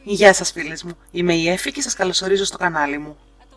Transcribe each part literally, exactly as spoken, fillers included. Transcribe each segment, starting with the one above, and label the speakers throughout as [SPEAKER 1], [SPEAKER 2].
[SPEAKER 1] Γεια σας φίλες μου, είμαι η Εφη και σας καλωσορίζω στο κανάλι μου.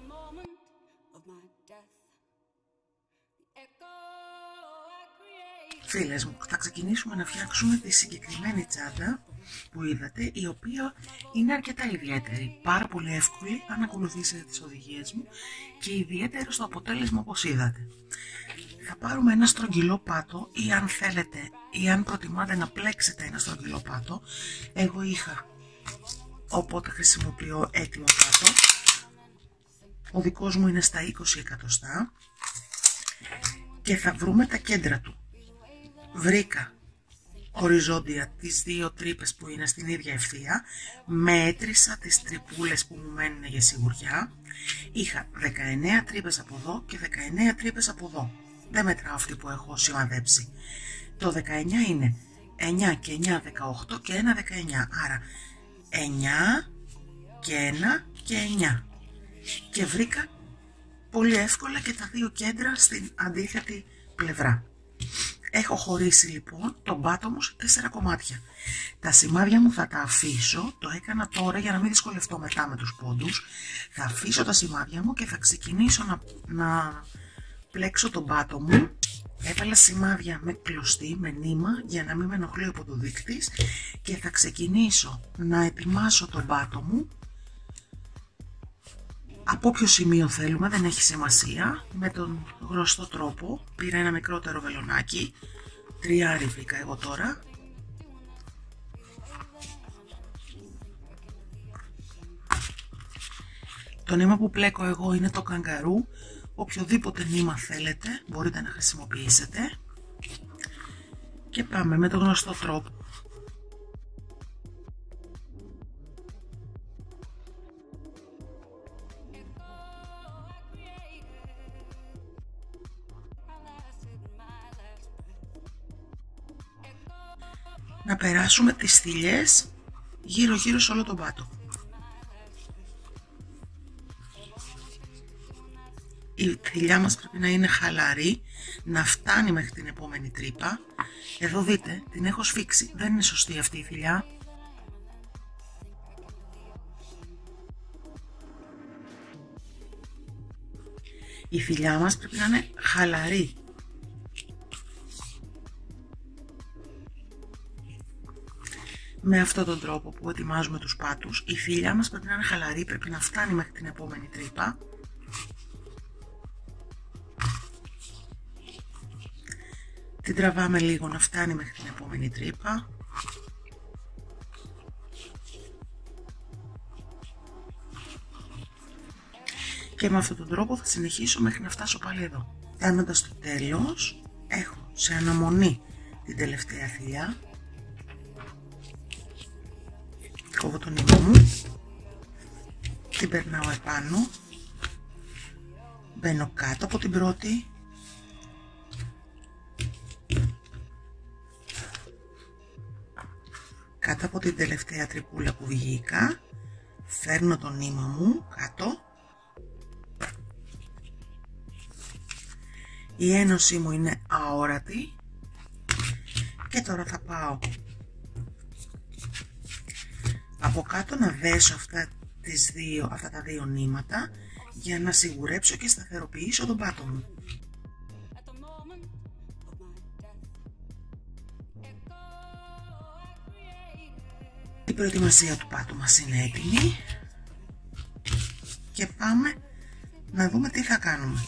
[SPEAKER 1] Φίλες μου, θα ξεκινήσουμε να φτιάξουμε τη συγκεκριμένη τσάντα που είδατε, η οποία είναι αρκετά ιδιαίτερη, πάρα πολύ εύκολη αν ακολουθήσετε τις οδηγίες μου και ιδιαίτερο στο αποτέλεσμα όπως είδατε. Θα πάρουμε ένα στρογγυλό πάτο ή αν θέλετε ή αν προτιμάτε να πλέξετε ένα στρογγυλό πάτο, εγώ είχα, οπότε χρησιμοποιώ έτοιμο πάτο. Ο δικός μου είναι στα είκοσι εκατοστά και θα βρούμε τα κέντρα του. Βρήκα οριζόντια τις δύο τρύπες που είναι στην ίδια ευθεία, μέτρησα τις τρυπούλες που μου μένουν για σιγουριά, είχα δεκαεννέα τρύπες από εδώ και δεκαεννέα τρύπες από εδώ. Δεν μετράω αυτή που έχω σημαδέψει. Το δεκαεννέα είναι εννέα και εννέα δεκαοκτώ και ένα δεκαεννέα, άρα εννέα και ένα και εννέα. Και βρήκα πολύ εύκολα και τα δύο κέντρα στην αντίθετη πλευρά. Έχω χωρίσει λοιπόν τον πάτο μου σε τέσσερα κομμάτια. Τα σημάδια μου θα τα αφήσω, το έκανα τώρα για να μην δυσκολευτώ μετά με τους πόντους. Θα αφήσω τα σημάδια μου και θα ξεκινήσω να, να πλέξω τον πάτο μου. Έβαλα σημάδια με κλωστή, με νήμα, για να μην με ενοχλεί ο ποντοδείκτης και θα ξεκινήσω να ετοιμάσω τον πάτο μου. Από όποιο σημείο θέλουμε, δεν έχει σημασία, με τον γνωστό τρόπο. Πήρα ένα μικρότερο βελονάκι, τριάρι βρήκα εγώ τώρα. Το νήμα που πλέκω εγώ είναι το καγκαρού, οποιοδήποτε νήμα θέλετε μπορείτε να χρησιμοποιήσετε. Και πάμε με τον γνωστό τρόπο. Να περάσουμε τις θηλιές γύρω γύρω σε όλο τον πάτο. Η θηλιά μας πρέπει να είναι χαλαρή, να φτάνει μέχρι την επόμενη τρύπα. Εδώ δείτε, την έχω σφίξει, δεν είναι σωστή αυτή η θηλιά. Η θηλιά μας πρέπει να είναι χαλαρή. Με αυτόν τον τρόπο που ετοιμάζουμε τους πάτους, η θηλιά μας πρέπει να είναι χαλαρή, πρέπει να φτάνει μέχρι την επόμενη τρύπα. Την τραβάμε λίγο να φτάνει μέχρι την επόμενη τρύπα. Και με αυτόν τον τρόπο θα συνεχίσω μέχρι να φτάσω πάλι εδώ. Φτάνοντας στο τέλος, έχω σε αναμονή την τελευταία θηλιά. Κόβω το νήμα μου, την περνάω επάνω, μπαίνω κάτω από την πρώτη, κάτω από την τελευταία τρυπούλα που βγήκα, φέρνω το νήμα μου κάτω, η ένωσή μου είναι αόρατη και τώρα θα πάω από κάτω να δέσω αυτά, τις δύο, αυτά τα δύο νήματα για να σιγουρέψω και σταθεροποιήσω τον πάτο μου. Η προετοιμασία του πάτου μας είναι έτοιμη και πάμε να δούμε τι θα κάνουμε.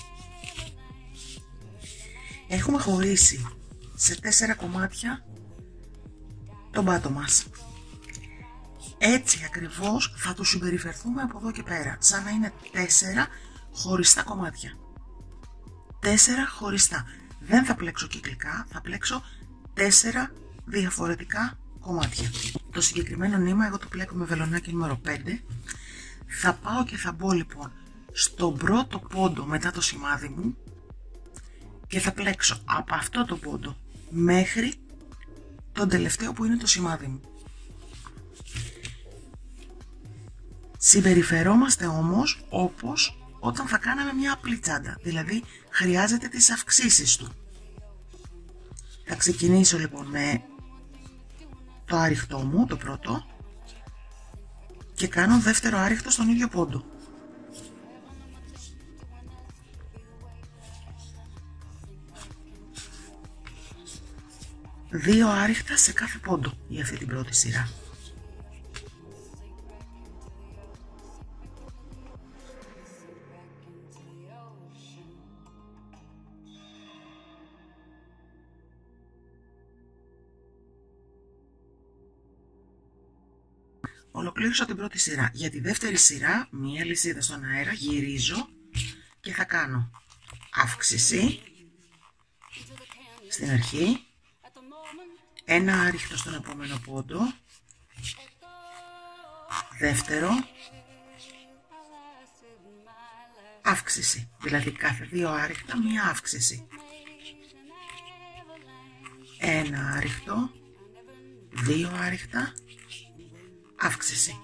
[SPEAKER 1] Έχουμε χωρίσει σε τέσσερα κομμάτια τον πάτο μας. Έτσι ακριβώς θα το συμπεριφερθούμε από εδώ και πέρα, σαν να είναι τέσσερα χωριστά κομμάτια. Τέσσερα χωριστά. Δεν θα πλέξω κυκλικά, θα πλέξω τέσσερα διαφορετικά κομμάτια. Το συγκεκριμένο νήμα εγώ το πλέκω με βελονάκι νούμερο πέντε. Θα πάω και θα μπω λοιπόν στον πρώτο πόντο μετά το σημάδι μου και θα πλέξω από αυτό το πόντο μέχρι τον τελευταίο που είναι το σημάδι μου. Συμπεριφερόμαστε όμως όπως όταν θα κάναμε μια απλή τσάντα, δηλαδή χρειάζεται τις αυξήσεις του. Θα ξεκινήσω λοιπόν με το άριχτό μου, το πρώτο, και κάνω δεύτερο άριχτο στον ίδιο πόντο. Δύο άριχτα σε κάθε πόντο για αυτή την πρώτη σειρά. Ολοκλήρωσα την πρώτη σειρά. Για τη δεύτερη σειρά, μία λυσίδα στον αέρα, γυρίζω και θα κάνω αύξηση στην αρχή, ένα άριχτο στον επόμενο πόντο, δεύτερο, αύξηση, δηλαδή κάθε δύο άριχτα μία αύξηση, ένα άριχτο, δύο άριχτα, αύξηση,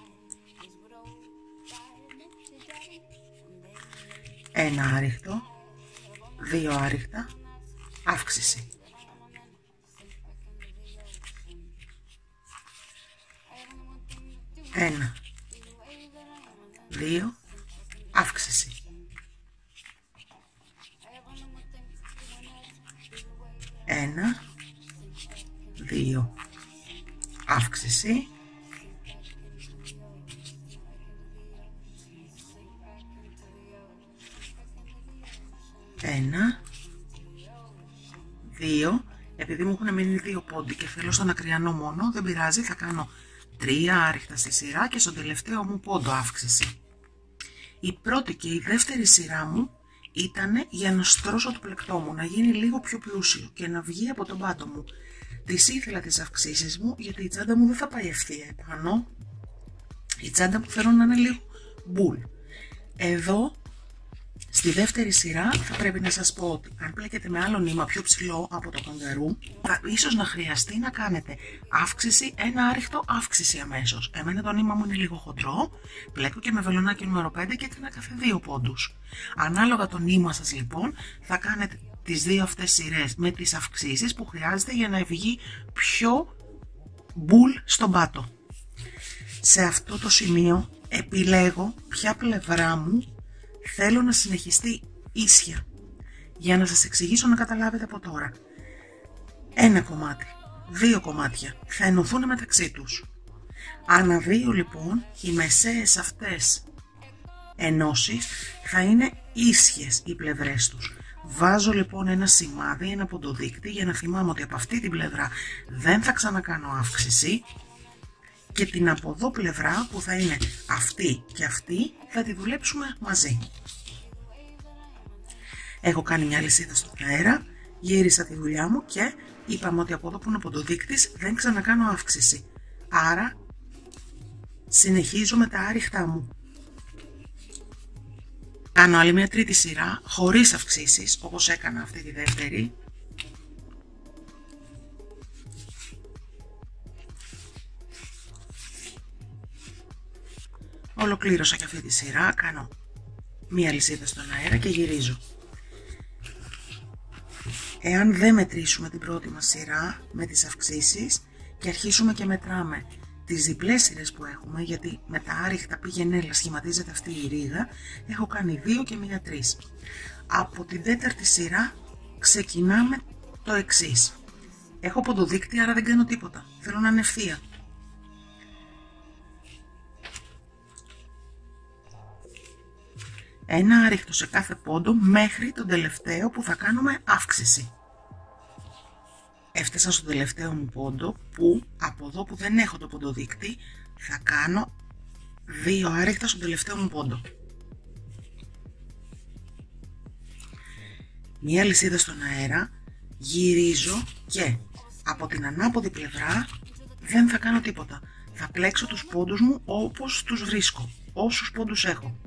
[SPEAKER 1] ένα άριχτο, δύο άριχτα, αύξηση, ένα, δύο, αύξηση, ένα, δύο, αύξηση, ένα, δύο, επειδή μου έχουν μείνει δύο πόντι και θέλω στον ακριανό μόνο, δεν πειράζει, θα κάνω τρία άριχτα στη σειρά και στον τελευταίο μου πόντο αύξηση. Η πρώτη και η δεύτερη σειρά μου ήταν για να στρώσω το πλεκτό μου, να γίνει λίγο πιο πλούσιο και να βγει από τον πάτο μου. Τις ήθελα τις αυξήσεις μου γιατί η τσάντα μου δεν θα πάει ευθεία επάνω. Η τσάντα μου θέλω να είναι λίγο μπουλ. Εδώ στη δεύτερη σειρά θα πρέπει να σας πω ότι αν πλέκετε με άλλο νήμα πιο ψηλό από το καγκαρού, θα ίσως να χρειαστεί να κάνετε αύξηση, ένα άριχτο, αύξηση αμέσως. Εμένα το νήμα μου είναι λίγο χοντρό, πλέκω και με βελονάκι νούμερο πέντε και έκανα κάθε δύο πόντους. Ανάλογα το νήμα σας λοιπόν θα κάνετε τις δύο αυτές σειρές με τις αυξήσεις που χρειάζεται για να βγει πιο μπουλ στον πάτο. Σε αυτό το σημείο επιλέγω ποια πλευρά μου θέλω να συνεχιστεί ίσια, για να σας εξηγήσω να καταλάβετε από τώρα. Ένα κομμάτι, δύο κομμάτια θα ενωθούν μεταξύ τους. Ανά δύο λοιπόν οι μεσαίες αυτές ενώσεις θα είναι ίσιες οι πλευρές τους. Βάζω λοιπόν ένα σημάδι, ένα ποντοδείκτη για να θυμάμαι ότι από αυτή την πλευρά δεν θα ξανακάνω αύξηση και την από εδώ πλευρά που θα είναι αυτή και αυτή θα τη δουλέψουμε μαζί. Έχω κάνει μια λυσίδα στον αέρα, γύρισα τη δουλειά μου και είπαμε ότι από εδώ που είναι ο ποντοδείκτης δεν ξανακάνω αύξηση. Άρα συνεχίζω με τα άριχτά μου. Κάνω άλλη μια τρίτη σειρά χωρίς αυξήσεις όπως έκανα αυτή τη δεύτερη. Ολοκλήρωσα και αυτή τη σειρά, κάνω μία λυσίδα στον αέρα και γυρίζω. Εάν δεν μετρήσουμε την πρώτη μας σειρά με τις αυξήσεις και αρχίσουμε και μετράμε τις διπλές σειρές που έχουμε, γιατί με τα άριχτα πήγαινε έλα σχηματίζεται αυτή η ρήγα, έχω κάνει δύο και μία τρεις. Από την τέταρτη σειρά ξεκινάμε το εξής. Έχω ποντοδείκτη, άρα δεν κάνω τίποτα, θέλω να είναι ευθεία. Ένα άριχτο σε κάθε πόντο μέχρι τον τελευταίο που θα κάνουμε αύξηση. Έφτασα στο τελευταίο μου πόντο που από εδώ που δεν έχω το ποντοδείκτη θα κάνω δύο άριχτα στον τελευταίο μου πόντο. Μία λυσίδα στον αέρα, γυρίζω και από την ανάποδη πλευρά δεν θα κάνω τίποτα. Θα πλέξω τους πόντους μου όπως τους βρίσκω, όσους πόντους έχω.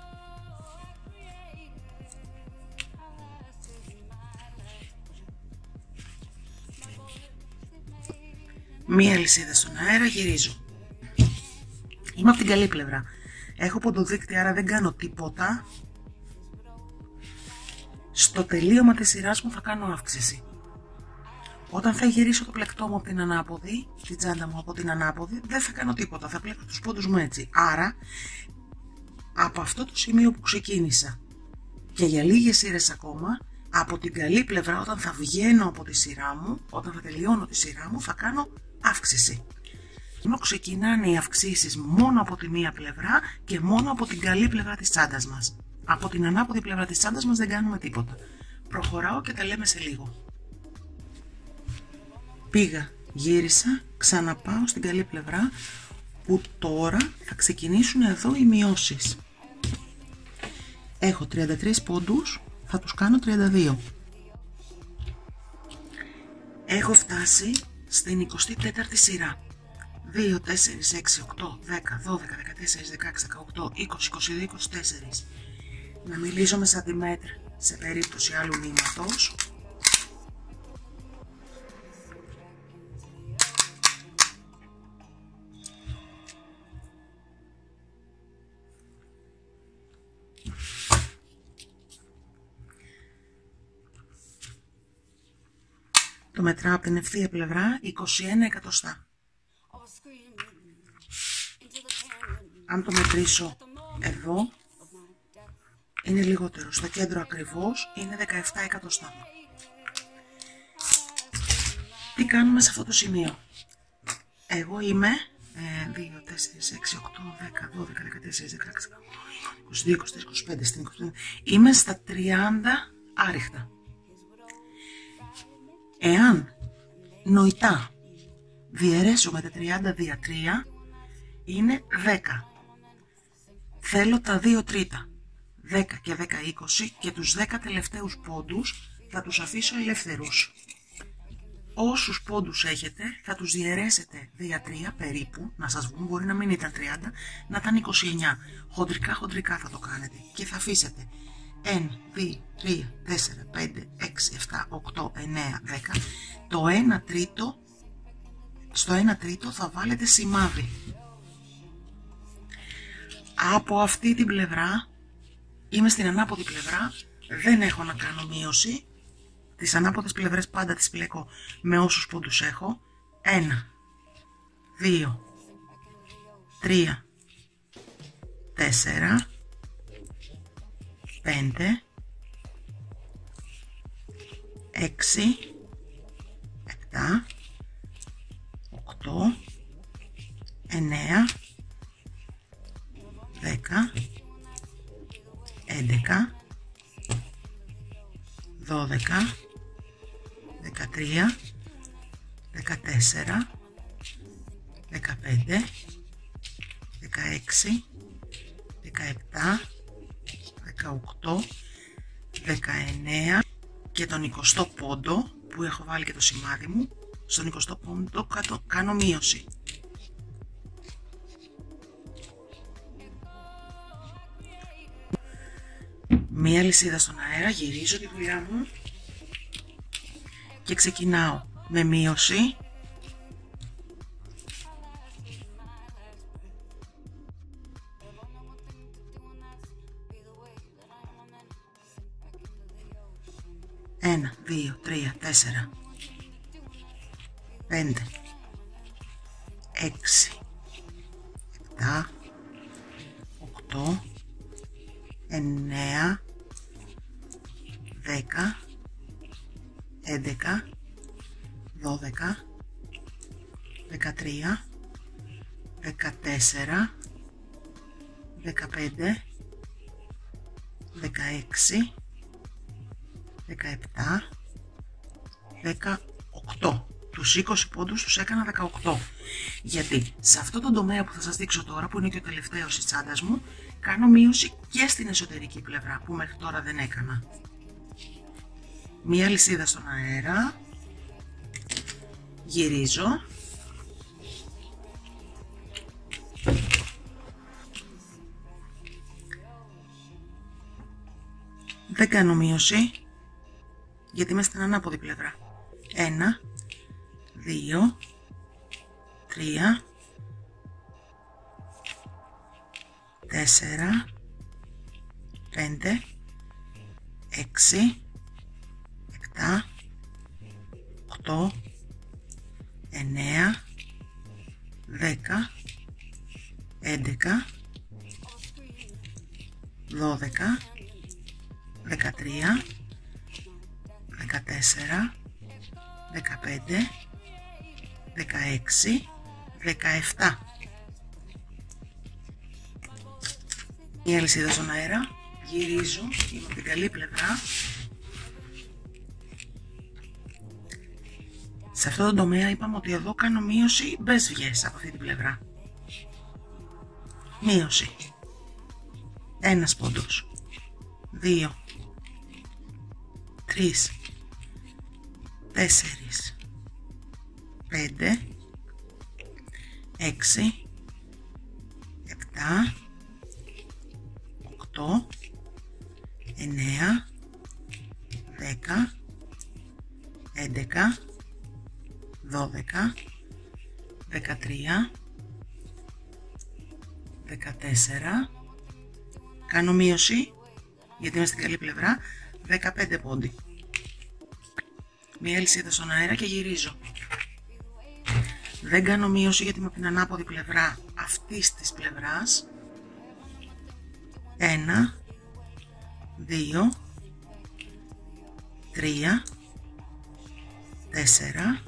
[SPEAKER 1] Μία λυσίδα στον αέρα, γυρίζω. Είμαι από την καλή πλευρά. Έχω ποντοδείκτη, άρα δεν κάνω τίποτα. Στο τελείωμα της σειράς μου θα κάνω αύξηση. Όταν θα γυρίσω το πλεκτό μου από την ανάποδη, τη τσάντα μου από την ανάποδη, δεν θα κάνω τίποτα, θα πλέξω τους πόντους μου έτσι. Άρα, από αυτό το σημείο που ξεκίνησα και για λίγες σειρές ακόμα, από την καλή πλευρά, όταν θα βγαίνω από τη σειρά μου, όταν θα τελειώνω τη σειρά μου, θα κάνω αύξηση. Ενώ ξεκινάνε οι αυξήσεις μόνο από τη μία πλευρά και μόνο από την καλή πλευρά της τσάντας μας. Από την ανάποδη πλευρά της τσάντας μας δεν κάνουμε τίποτα. Προχωράω και τα λέμε σε λίγο. Πήγα, γύρισα, ξαναπάω στην καλή πλευρά, που τώρα θα ξεκινήσουν εδώ οι μειώσεις. Έχω τριάντα τρεις πόντους, θα τους κάνω τριάντα δύο. Έχω φτάσει στην εικοστή τέταρτη σειρά. δύο, τέσσερα, έξι, οκτώ, δέκα, δώδεκα, δεκατέσσερα, δεκαέξι, δεκαοκτώ, είκοσι, είκοσι δύο, είκοσι τέσσερα. Να μιλήσω με σαντιμέτρ σε περίπτωση άλλου μήματος. Το μετράω από την ευθεία πλευρά είκοσι ένα εκατοστά. Αν το μετρήσω εδώ, είναι λιγότερο. Στο κέντρο ακριβώς είναι δεκαεπτά εκατοστά. Τι κάνουμε σε αυτό το σημείο? Εγώ είμαι δύο, τέσσερα, έξι, οκτώ, δέκα, δώδεκα, δεκατέσσερα, δεκαέξι, είκοσι δύο, είκοσι τρία, είκοσι πέντε, στην είκοσι πέντε. Είμαι στα τριάντα άριχτα. Εάν νοητά διαιρέσω με τα τριάντα δια τρία, είναι δέκα. Θέλω τα δύο τρίτα. δέκα και δέκα, είκοσι, και τους δέκα τελευταίους πόντους θα τους αφήσω ελεύθερους. Όσους πόντους έχετε θα τους διαιρέσετε δια τρία περίπου, να σας βγουν, μπορεί να μην ήταν τριάντα, να ήταν είκοσι εννιά. Χοντρικά χοντρικά θα το κάνετε και θα αφήσετε ένα, δύο, τρία, τέσσερα, πέντε, έξι, επτά, οκτώ, εννέα, δέκα. Το ένα τρίτο, στο ένα τρίτο θα βάλετε σημάδι. Από αυτή την πλευρά, είμαι στην ανάποδη πλευρά, δεν έχω να κάνω μείωση. Τις ανάποδες πλευρές πάντα τις πλέκω με όσους πόντους έχω. ένα, δύο, τρία, τέσσερα, πέντε, έξι, επτά, οκτώ, εννέα, δέκα, έντεκα, δώδεκα, δεκατρία, δεκατέσσερα, δεκαπέντε, δεκαέξι, δεκαεπτά, δεκαοκτώ, δεκαεννέα και τον εικοστό πόντο που έχω βάλει και το σημάδι μου, στον εικοστό πόντο κάνω μείωση. Μία λυσίδα στον αέρα, γυρίζω τη δουλειά μου και ξεκινάω με μείωση. Ένα, δύο, τρία, τέσσερα, πέντε, έξι, επτά, οκτώ, εννέα, δέκα, έντεκα, δώδεκα, δεκατρία, δεκατέσσερα, δεκαπέντε, δεκαέξι, δεκαεπτά, δεκαοκτώ. Τους είκοσι πόντους τους έκανα δεκαοκτώ. Γιατί σε αυτό το τομέα που θα σας δείξω τώρα, που είναι και ο τελευταίος της τσάντας μου, κάνω μείωση και στην εσωτερική πλευρά που μέχρι τώρα δεν έκανα. Μία λυσίδα στον αέρα, γυρίζω, δεν κάνω μείωση γιατί είμαι στην ανάποδη πλευρά. Ένα, δύο, τρία, τέσσερα, πέντε, έξι, επτά, οκτώ, εννέα, δέκα, έντεκα, δώδεκα, δεκατρία, δεκατέσσερα, δεκαπέντε, δεκαέξι, δεκαεπτά. Η αλυσίδα στον αέρα, γυρίζω, είμαι από την καλή πλευρά. Σε αυτό το τομέα είπαμε ότι εδώ κάνω μείωση μπες βγες από αυτή την πλευρά. Μείωση. Ένας πόντος. Δύο. Τρεις. Τέσσερις. Πέντε. Έξι. Επτά. Οκτώ. Εννέα. Δέκα. Έντεκα. Δώδεκα. Δεκατρία. Δεκατέσσερα. Κάνω μείωση γιατί είμαι στην καλή πλευρά. Δεκαπέντε πόντι. Μία αλυσίδα στον αέρα και γυρίζω. Δεν κάνω μείωση γιατί είμαι από την ανάποδη πλευρά αυτής της πλευράς. Ένα. Δύο. Τρία. Τέσσερα.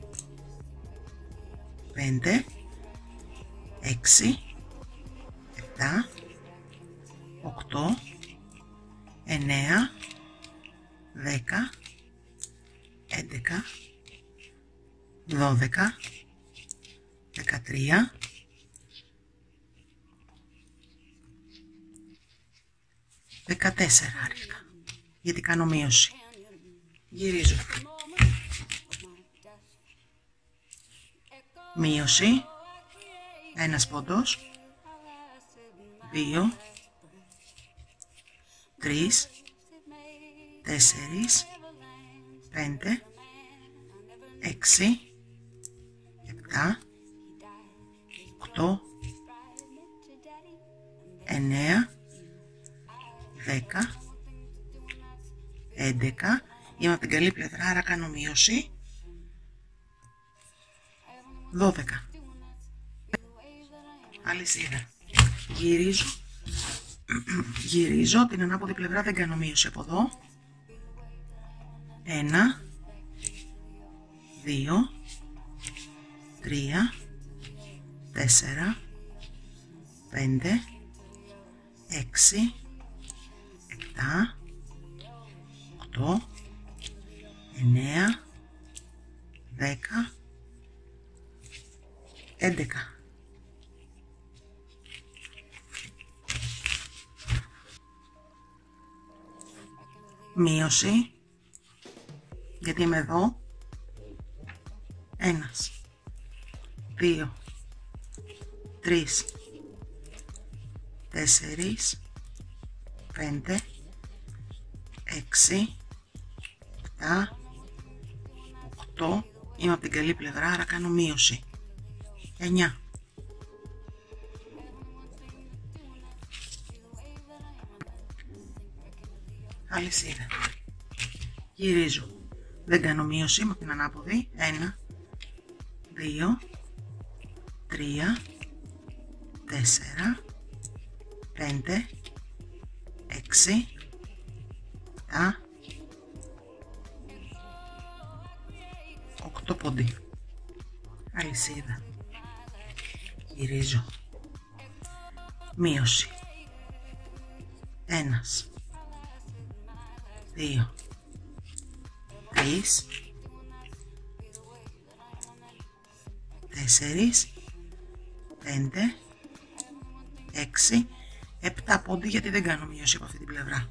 [SPEAKER 1] Πέντε. Έξι. Επτά. Οκτώ. Εννέα. Δέκα. Έντεκα. Δώδεκα. Δεκατρία. Δεκατέσσερα άριστα. Γιατί κάνω μείωση. Γυρίζω. Μείωση. Ένας πόντος. Δύο. Τρεις. Τέσσερις. Πέντε. Έξι. Επτά. Οκτώ. Εννέα. Δέκα. Έντεκα. Είμαι από την καλή πλευρά, άρα κάνω μείωση. Δώδεκα. Αλυσίδα. Γυρίζω. Γυρίζω την ανάποδη πλευρά, δεν κάνω μείωση από εδώ. Ένα. Δύο. Τρία. Τέσσερα. Πέντε. Έξι. Επτά. Οκτώ. Εννέα. Δέκα. Έντεκα. Μείωση, γιατί είμαι εδώ. Ένας. Δύο. Τρεις. Τέσσερις. Πέντε. Έξι. Επτά. Οκτώ. Είμαι από την καλή πλευρά, άρα κάνω μείωση. Εννιά. Αλυσίδα. Γυρίζω. Δεν κάνω μείωση, είμαι από την ανάποδη. Ένα. Δύο. Τρία. Τέσσερα. Πέντε. Έξι. Επτά. Οκτώ πόντι. Αλυσίδα. Γυρίζω. Μείωση. Ένας. Δύο. Τρεις. Τέσσερις. Πέντε. Έξι. Επτά πόντι, γιατί δεν κάνω μείωση από αυτή την πλευρά.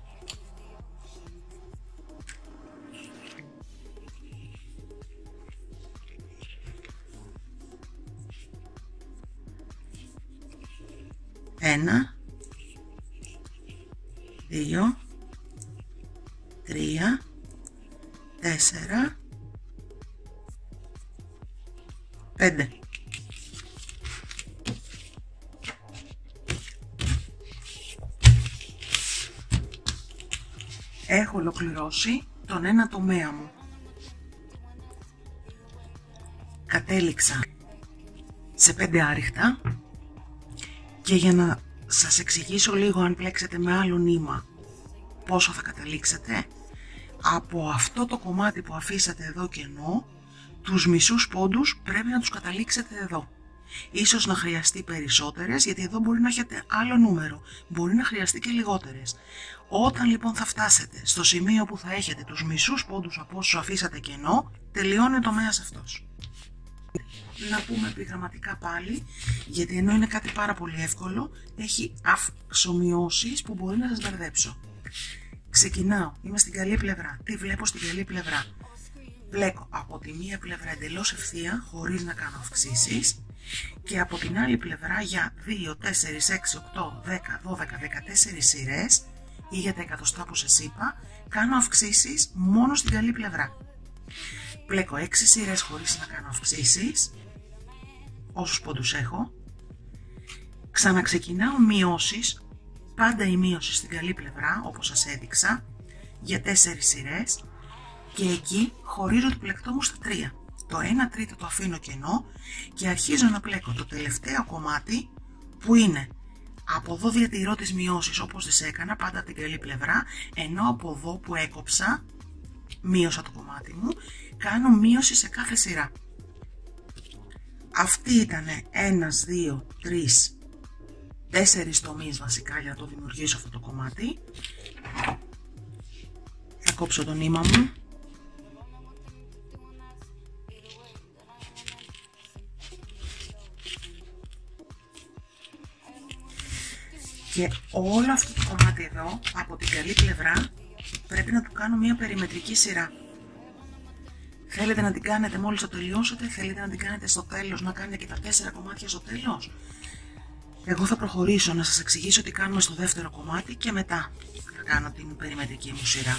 [SPEAKER 1] Ένα. Δύο. Τρία. Τέσσερα. Πέντε. Έχω ολοκληρώσει τον ένα τομέα μου. κατέληξα σε πέντε άριχτα και για να σας εξηγήσω λίγο αν πλέξετε με άλλο νήμα πόσο θα καταλήξετε, από αυτό το κομμάτι που αφήσατε εδώ κενό, τους μισούς πόντους πρέπει να τους καταλήξετε εδώ. Ίσως να χρειαστεί περισσότερες, γιατί εδώ μπορεί να έχετε άλλο νούμερο, μπορεί να χρειαστεί και λιγότερες. Όταν λοιπόν θα φτάσετε στο σημείο που θα έχετε τους μισούς πόντους από όσους αφήσατε κενό, τελειώνει ο τομέας αυτός. Να πούμε επιγραμματικά πάλι, γιατί ενώ είναι κάτι πάρα πολύ εύκολο, έχει αυξομοιώσεις που μπορεί να σας μπερδέψω. Ξεκινάω, είμαι στην καλή πλευρά. Τι βλέπω στην καλή πλευρά? Πλέκω από τη μία πλευρά εντελώς ευθεία, χωρίς να κάνω αυξήσεις, και από την άλλη πλευρά για δύο, τέσσερα, έξι, οκτώ, δέκα, δώδεκα, δεκατέσσερις σειρές ή για τα εκατοστά που σας είπα, κάνω αυξήσεις μόνο στην καλή πλευρά. Πλέκω έξι σειρές χωρίς να κάνω αυξήσεις, όσους πόντους έχω. Ξαναξεκινάω μειώσεις, πάντα η μείωση στην καλή πλευρά, όπως σας έδειξα, για τέσσερις σειρές, και εκεί χωρίζω το πλεκτό μου στα τρία. Το ένα τρίτο το αφήνω κενό και αρχίζω να πλέκω το τελευταίο κομμάτι που είναι από εδώ διατηρώ τις μειώσεις όπως τις έκανα, πάντα από την καλή πλευρά, ενώ από εδώ που έκοψα, μείωσα το κομμάτι μου, κάνω μείωση σε κάθε σειρά. Αυτή ήταν ένας, δύο, τρεις, τέσσερις τομείς βασικά για να το δημιουργήσω αυτό το κομμάτι. Θα κόψω το νήμα μου. Και όλο αυτό το κομμάτι εδώ, από την καλή πλευρά, πρέπει να του κάνω μια περιμετρική σειρά. Θέλετε να την κάνετε μόλις το τελειώσετε, θέλετε να την κάνετε στο τέλος, να κάνετε και τα τέσσερα κομμάτια στο τέλος. Εγώ θα προχωρήσω να σας εξηγήσω τι κάνουμε στο δεύτερο κομμάτι και μετά θα κάνω την περιμετρική μου σειρά.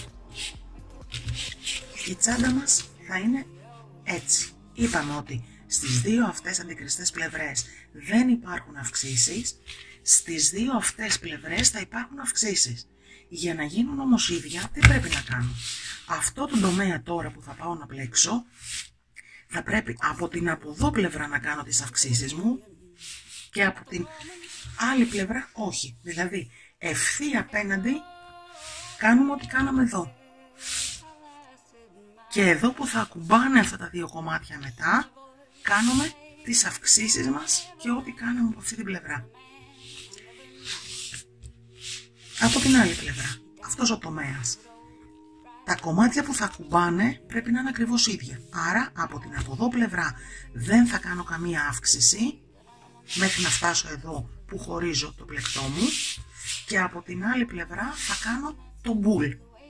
[SPEAKER 1] Η τσάντα μας θα είναι έτσι. Είπαμε ότι στις δύο αυτές αντικριστές πλευρές δεν υπάρχουν αυξήσεις, στις δύο αυτές πλευρές θα υπάρχουν αυξήσεις. Για να γίνουν όμως ίδια, τι πρέπει να κάνω? Αυτό το τομέα τώρα που θα πάω να πλέξω, θα πρέπει από την από εδώ πλευρά να κάνω τις αυξήσεις μου και από την άλλη πλευρά όχι. Δηλαδή ευθεία απέναντι κάνουμε ό,τι κάναμε εδώ. Και εδώ που θα ακουμπάνε αυτά τα δύο κομμάτια μετά, κάνουμε τις αυξήσεις μας και ό,τι κάναμε από αυτή την πλευρά. Από την άλλη πλευρά, αυτός ο τομέας. Τα κομμάτια που θα ακουμπάνε πρέπει να είναι ακριβώς ίδια. Άρα από την από εδώ πλευρά δεν θα κάνω καμία αύξηση μέχρι να φτάσω εδώ που χωρίζω το πλεκτό μου, και από την άλλη πλευρά θα κάνω το μπουλ.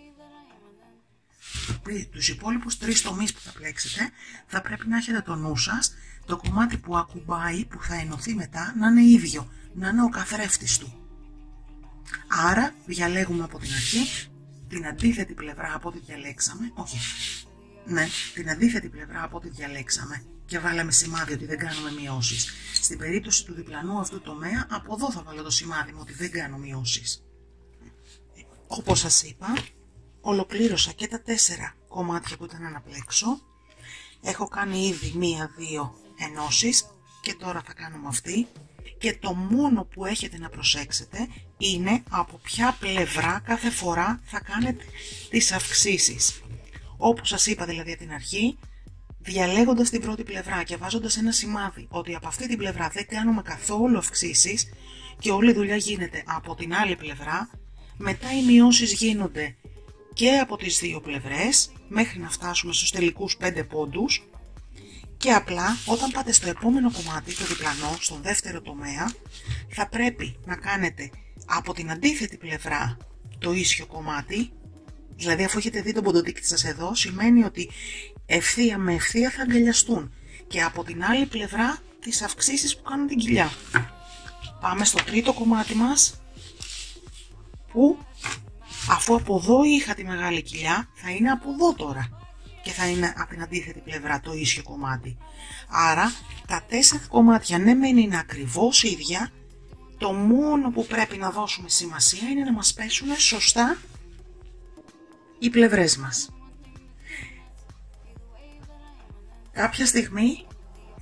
[SPEAKER 1] Τους υπόλοιπους τρεις τομείς που θα πλέξετε θα πρέπει να έχετε το νου σας, το κομμάτι που ακουμπάει, που θα ενωθεί μετά, να είναι ίδιο, να είναι ο καθρέφτης του. Άρα διαλέγουμε από την αρχή την αντίθετη πλευρά από ό,τι διαλέξαμε, όχι, ναι, την αντίθετη πλευρά από ό,τι διαλέξαμε και βάλαμε σημάδι ότι δεν κάνουμε μειώσεις. Στην περίπτωση του διπλανού αυτού τομέα, από εδώ θα βάλω το σημάδι μου ότι δεν κάνω μειώσεις. Όπως σας είπα, ολοκλήρωσα και τα τέσσερα κομμάτια που ήταν να πλέξω. Έχω κάνει ήδη μία-δύο ενώσεις και τώρα θα κάνουμε αυτή. Και το μόνο που έχετε να προσέξετε είναι από ποια πλευρά κάθε φορά θα κάνετε τις αυξήσεις. Όπως σας είπα δηλαδή από την αρχή, διαλέγοντας την πρώτη πλευρά και βάζοντας ένα σημάδι ότι από αυτή την πλευρά δεν κάνουμε καθόλου αυξήσεις και όλη η δουλειά γίνεται από την άλλη πλευρά, μετά οι μειώσεις γίνονται και από τις δύο πλευρές μέχρι να φτάσουμε στους τελικούς πέντε πόντους. Και απλά όταν πάτε στο επόμενο κομμάτι, το διπλανό, στον δεύτερο τομέα, θα πρέπει να κάνετε από την αντίθετη πλευρά το ίσιο κομμάτι. Δηλαδή αφού έχετε δει τον ποντοδείκτη σας εδώ, σημαίνει ότι ευθεία με ευθεία θα αγκαλιαστούν. Και από την άλλη πλευρά τις αυξήσεις που κάνουν την κοιλιά. Πάμε στο τρίτο κομμάτι μας, που αφού από εδώ είχα τη μεγάλη κοιλιά, θα είναι από εδώ τώρα. Και θα είναι από την αντίθετη πλευρά το ίσιο κομμάτι. Άρα τα τέσσερα κομμάτια ναι μεν είναι ακριβώς ίδια, το μόνο που πρέπει να δώσουμε σημασία είναι να μας πέσουν σωστά οι πλευρές μας. Κάποια στιγμή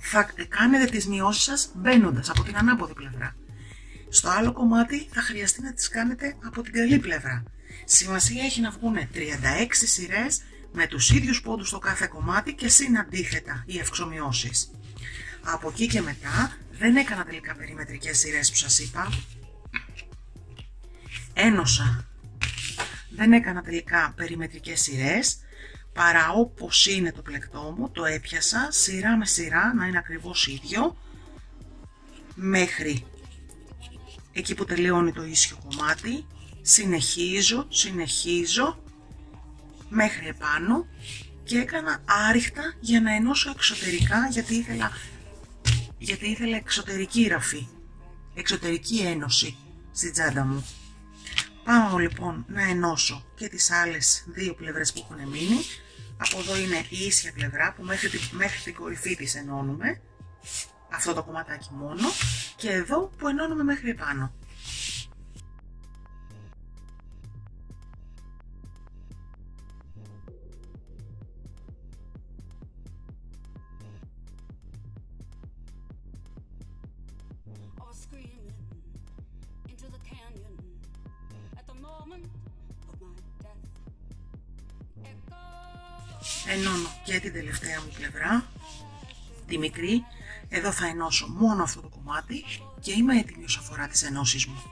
[SPEAKER 1] θα κάνετε τις μειώσεις σας μπαίνοντας από την ανάποδη πλευρά. Στο άλλο κομμάτι θα χρειαστεί να τις κάνετε από την καλή πλευρά. Σημασία έχει να βγουν τριάντα έξι σειρές με τους ίδιους πόντους στο κάθε κομμάτι και συν αντίθετα οι ευξομοιώσεις. Από εκεί και μετά δεν έκανα τελικά περιμετρικές σειρές που σας είπα. Ένωσα. Δεν έκανα τελικά περιμετρικές σειρές, παρά όπως είναι το πλεκτό μου, το έπιασα σειρά με σειρά να είναι ακριβώς ίδιο, μέχρι εκεί που τελειώνει το ίσιο κομμάτι, συνεχίζω, συνεχίζω, μέχρι επάνω και έκανα άριχτα για να ενώσω εξωτερικά, γιατί ήθελα, γιατί ήθελα εξωτερική ραφή, εξωτερική ένωση στην τσάντα μου. Πάω λοιπόν να ενώσω και τις άλλες δύο πλευρές που έχουν μείνει. Από εδώ είναι η ίσια πλευρά που μέχρι την, μέχρι την κορυφή της ενώνουμε, αυτό το κομματάκι μόνο, και εδώ που ενώνουμε μέχρι επάνω. Ενώνω και την τελευταία μου πλευρά, τη μικρή. Εδώ θα ενώσω μόνο αυτό το κομμάτι και είμαι έτοιμη όσον αφορά τις ενώσεις μου.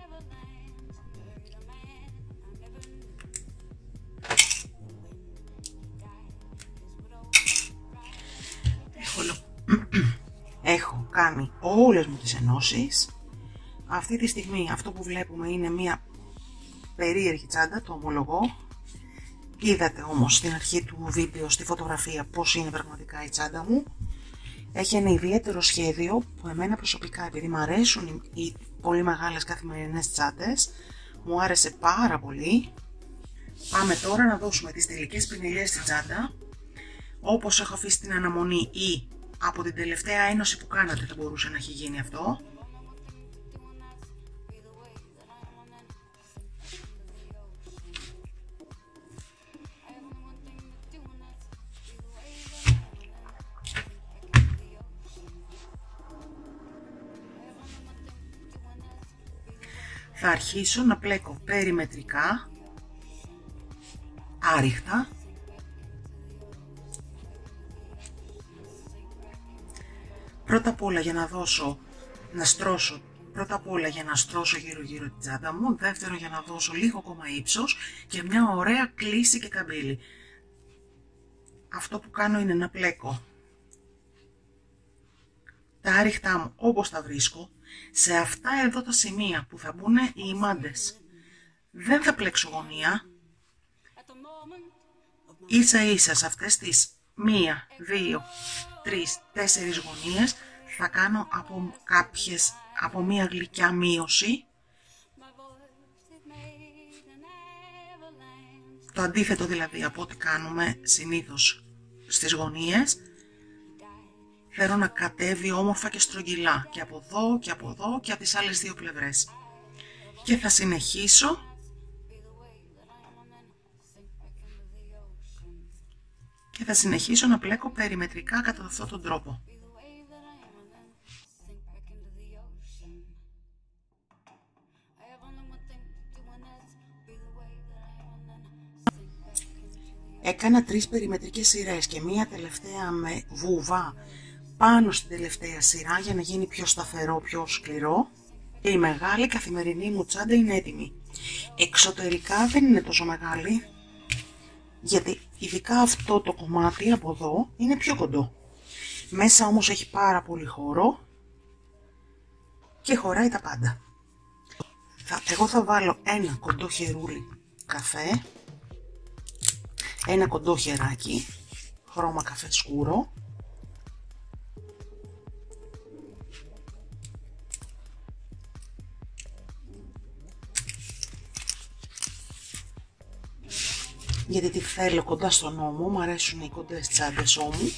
[SPEAKER 1] Έχω, Έχω κάνει όλες μου τις ενώσεις. Αυτή τη στιγμή αυτό που βλέπουμε είναι μια περίεργη τσάντα, το ομολογώ. Είδατε όμως στην αρχή του βίντεο, στη φωτογραφία, πώς είναι πραγματικά η τσάντα μου. Έχει ένα ιδιαίτερο σχέδιο που εμένα προσωπικά, επειδή μου αρέσουν οι πολύ μεγάλες καθημερινές τσάντες, μου άρεσε πάρα πολύ. Πάμε τώρα να δώσουμε τις τελικές πινελιές στην τσάντα. Όπως έχω αφήσει την αναμονή ή από την τελευταία ένωση που κάνατε θα μπορούσε να έχει γίνει αυτό. Θα αρχίσω να πλέκω περιμετρικά, άριχτα, πρώτα απ' όλα για να δώσω, να στρώσω, πρώτα απ' όλα για να στρώσω γύρω γύρω την τσάντα μου, δεύτερο για να δώσω λίγο ακόμα ύψος και μια ωραία κλίση και καμπύλη. Αυτό που κάνω είναι να πλέκω τα άριχτά μου όπως τα βρίσκω, σε αυτά εδώ τα σημεία που θα μπουν οι ημάντες. Δεν θα πλέξω γωνία, ίσα ίσα σε αυτές τις μία, δύο, τρεις, τέσσερις γωνίες θα κάνω από κάποιες, από μία γλυκιά μείωση. Το αντίθετο δηλαδή από ό,τι κάνουμε συνήθως στις γωνίες. Θέλω να κατέβει όμορφα και στρογγυλά και από εδώ και από εδώ και από τις άλλες δύο πλευρές. Και θα συνεχίσω και θα συνεχίσω να πλέκω περιμετρικά κατά αυτόν τον τρόπο. Έκανα τρεις περιμετρικές σειρές και μία τελευταία με βούβα πάνω στην τελευταία σειρά για να γίνει πιο σταθερό, πιο σκληρό, και η μεγάλη καθημερινή μου τσάντα είναι έτοιμη. Εξωτερικά δεν είναι τόσο μεγάλη, γιατί ειδικά αυτό το κομμάτι από εδώ είναι πιο κοντό. Μέσα όμως έχει πάρα πολύ χώρο και χωράει τα πάντα. Θα, εγώ θα βάλω ένα κοντό χερούλι καφέ, ένα κοντό χεράκι, χρώμα καφέ σκούρο, γιατί τη θέλω κοντά στον ώμο, μου αρέσουν οι κοντές τσάντες ώμου.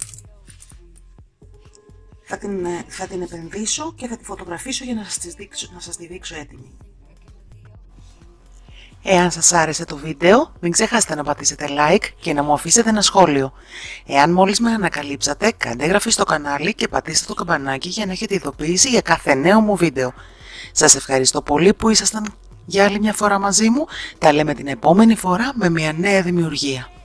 [SPEAKER 1] Θα την, θα την επενδύσω και θα τη φωτογραφίσω για να σας, τη δείξω, να σας τη δείξω έτοιμη. Εάν σας άρεσε το βίντεο, μην ξεχάσετε να πατήσετε like και να μου αφήσετε ένα σχόλιο. Εάν μόλις με ανακαλύψατε, κάντε εγγραφή στο κανάλι και πατήστε το καμπανάκι για να έχετε ειδοποίηση για κάθε νέο μου βίντεο. Σας ευχαριστώ πολύ που ήσασταν για άλλη μια φορά μαζί μου. Τα λέμε την επόμενη φορά με μια νέα δημιουργία.